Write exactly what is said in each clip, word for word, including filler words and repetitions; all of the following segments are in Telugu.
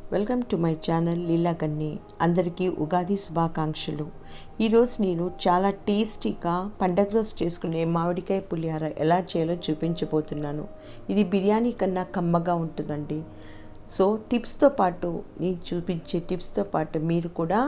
Welcome to my channel Leela Ganni. అందరికీ ఉగాది శుభాకాంక్షలు. ఈరోజు నేను చాలా టేస్టీగా పండగ రోజు చేసుకునే మామిడికాయ పులిహార ఎలా చేయాలో చూపించబోతున్నాను. ఇది బిర్యానీ కన్నా కమ్మగా ఉంటుందండి. సో టిప్స్తో పాటు నేను చూపించే టిప్స్తో పాటు మీరు కూడా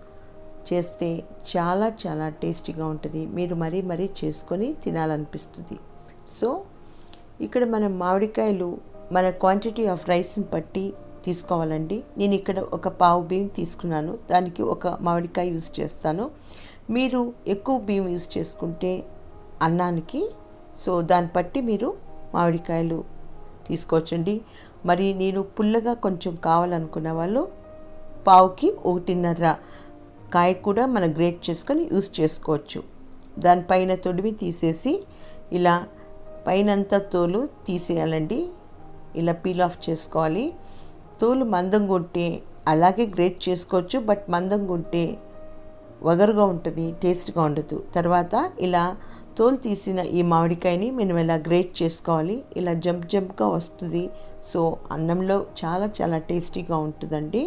చేస్తే చాలా చాలా టేస్టీగా ఉంటుంది. మీరు మరీ మరీ చేసుకొని తినాలనిపిస్తుంది. సో ఇక్కడ మనం మామిడికాయలు మన క్వాంటిటీ ఆఫ్ రైస్ని బట్టి తీసుకోవాలండి. నేను ఇక్కడ ఒక పావు బియ్యం తీసుకున్నాను, దానికి ఒక మామిడికాయ యూజ్ చేస్తాను. మీరు ఎక్కువ బియ్యం యూజ్ చేసుకుంటే అన్నానికి సో దాన్ని బట్టి మీరు మామిడికాయలు తీసుకోవచ్చండి. మరి నేను పుల్లగా కొంచెం కావాలనుకున్న వాళ్ళు పావుకి ఒకటిన్నర కాయ కూడా మనం గ్రేట్ చేసుకొని యూజ్ చేసుకోవచ్చు. దానిపైన తొడిమి తీసేసి ఇలా పైనంతా తోలు తీసేయాలండి. ఇలా పీల్ ఆఫ్ చేసుకోవాలి. తోలు మందంగా ఉంటే అలాగే గ్రేట్ చేసుకోవచ్చు, బట్ మందంగా ఉంటే వగరుగా ఉంటుంది, టేస్ట్గా ఉండదు. తర్వాత ఇలా తోలు తీసిన ఈ మామిడికాయని మనం ఇలా గ్రేట్ చేసుకోవాలి. ఇలా జంప్ జంప్గా వస్తుంది. సో అన్నంలో చాలా చాలా టేస్టీగా ఉంటుందండి.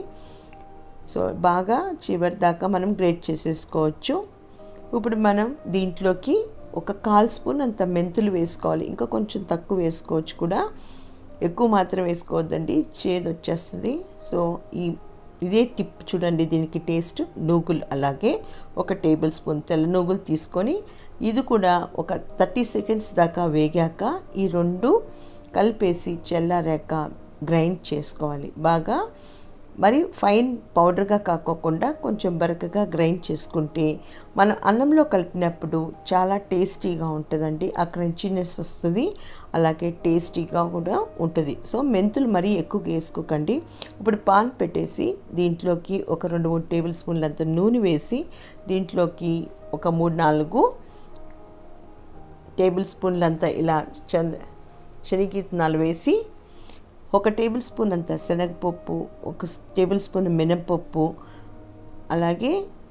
సో బాగా చివరి దాకా మనం గ్రేట్ చేసేసుకోవచ్చు. ఇప్పుడు మనం దీంట్లోకి ఒక కాల్ స్పూన్ అంత మెంతులు వేసుకోవాలి. ఇంకా కొంచెం తక్కువ వేసుకోవచ్చు కూడా, ఎక్కువ మాత్రం వేసుకోవద్దండి, చేదు వచ్చేస్తుంది. సో ఈ ఇదే టిప్ చూడండి. దీనికి టేస్ట్ నూగులు, అలాగే ఒక టేబుల్ స్పూన్ తెల్ల నూగులు తీసుకొని ఇది కూడా ఒక థర్టీ సెకండ్స్ దాకా వేగాక ఈ రెండు కలిపేసి చల్లారాక గ్రైండ్ చేసుకోవాలి. బాగా మరి ఫైన్ పౌడర్గా కాకోకుండా కొంచెం బరకగా గ్రైండ్ చేసుకుంటే మనం అన్నంలో కలిపినప్పుడు చాలా టేస్టీగా ఉంటుందండి. ఆ క్రంచీనెస్ వస్తుంది, అలాగే టేస్టీగా కూడా ఉంటుంది. సో మెంతులు మరీ ఎక్కువగా వేసుకోకండి. ఇప్పుడు పాన్ పెట్టేసి దీంట్లోకి ఒక రెండు మూడు టేబుల్ స్పూన్లంత నూనె వేసి దీంట్లోకి ఒక మూడు నాలుగు టేబుల్ స్పూన్లంతా ఇలా చ శనగిత్తనాలు వేసి ఒక టేబుల్ స్పూన్ అంత శనగపప్పు, ఒక టేబుల్ స్పూన్ మినపప్పు, అలాగే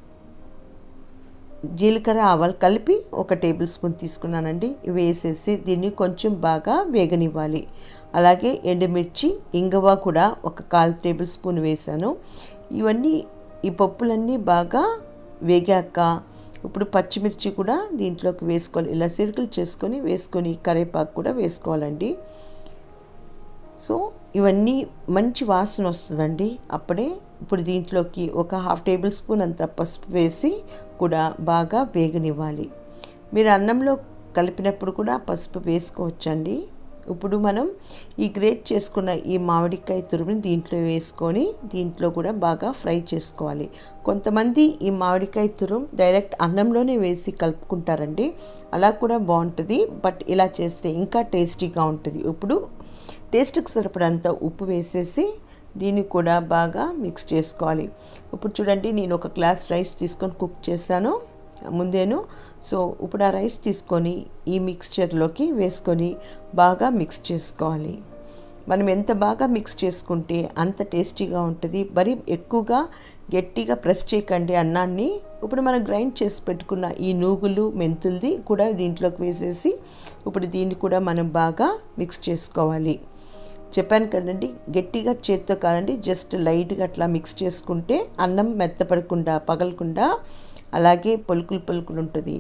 జీలకర్ర ఆవాలు కలిపి ఒక టేబుల్ స్పూన్ తీసుకున్నానండి. వేసేసి దీన్ని కొంచెం బాగా వేగనివ్వాలి. అలాగే ఎండుమిర్చి, ఇంగువ కూడా ఒక కాల్ టేబుల్ స్పూన్ వేసాను. ఇవన్నీ ఈ పప్పులన్నీ బాగా వేగాక ఇప్పుడు పచ్చిమిర్చి కూడా దీంట్లోకి వేసుకోవాలి. ఇలా సిరుకులు చేసుకొని వేసుకొని కరివేపాకు కూడా వేసుకోవాలండి. సో ఇవన్నీ మంచి వాసన వస్తుందండి అప్పుడే. ఇప్పుడు దీంట్లోకి ఒక హాఫ్ టేబుల్ స్పూన్ అంత పసుపు వేసి కూడా బాగా వేగనివ్వాలి. మీరు అన్నంలో కలిపినప్పుడు కూడా పసుపు వేసుకోవచ్చండి. ఇప్పుడు మనం ఈ గ్రేట్ చేసుకున్న ఈ మామిడికాయ తురుముని దీంట్లో వేసుకొని దీంట్లో కూడా బాగా ఫ్రై చేసుకోవాలి. కొంతమంది ఈ మామిడికాయ తురుము డైరెక్ట్ అన్నంలోనే వేసి కలుపుకుంటారండి, అలా కూడా బాగుంటుంది. బట్ ఇలా చేస్తే ఇంకా టేస్టీగా ఉంటుంది. ఇప్పుడు టేస్ట్కి సరిపడంత ఉప్పు వేసేసి దీన్ని కూడా బాగా మిక్స్ చేసుకోవాలి. ఇప్పుడు చూడండి, నేను ఒక గ్లాస్ రైస్ తీసుకొని కుక్ చేశాను ముందేను. సో ఇప్పుడు ఆ రైస్ తీసుకొని ఈ మిక్స్చర్లోకి వేసుకొని బాగా మిక్స్ చేసుకోవాలి. మనం ఎంత బాగా మిక్స్ చేసుకుంటే అంత టేస్టీగా ఉంటుంది. మరి ఎక్కువగా గట్టిగా ప్రెస్ చేయకండి అన్నాన్ని. ఇప్పుడు మనం గ్రైండ్ చేసి పెట్టుకున్న ఈ నూగులు మెంతులది కూడా దీంట్లోకి వేసేసి ఇప్పుడు దీన్ని కూడా మనం బాగా మిక్స్ చేసుకోవాలి. చెప్పాను కదండి, గట్టిగా చేత్తో కాదండి, జస్ట్ లైట్గా అట్లా మిక్స్ చేసుకుంటే అన్నం మెత్తపడకుండా పగలకుండా అలాగే పలుకులు పలుకులు ఉంటుంది.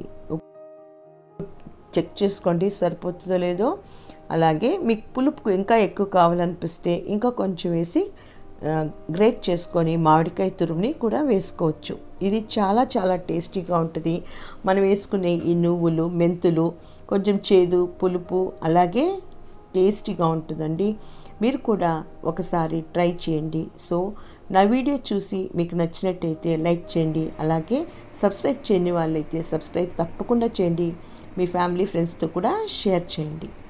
చెక్ చేసుకోండి సరిపోతుందో లేదో. అలాగే మీకు పులుపు ఇంకా ఎక్కువ కావాలనిపిస్తే ఇంకా కొంచెం వేసి గ్రేట్ చేసుకొని మామిడికాయ తురుముని కూడా వేసుకోవచ్చు. ఇది చాలా చాలా టేస్టీగా ఉంటుంది. మనం వేసుకునే ఈ నువ్వులు మెంతులు కొంచెం చేదు పులుపు అలాగే టేస్టీగా ఉంటుందండి. మీరు కూడా ఒకసారి ట్రై చేయండి. సో నా వీడియో చూసి మీకు నచ్చినట్టయితే లైక్ చేయండి, అలాగే సబ్స్క్రైబ్ చేయని వాళ్ళైతే సబ్స్క్రైబ్ తప్పకుండా చేయండి. మీ ఫ్యామిలీ ఫ్రెండ్స్తో కూడా షేర్ చేయండి.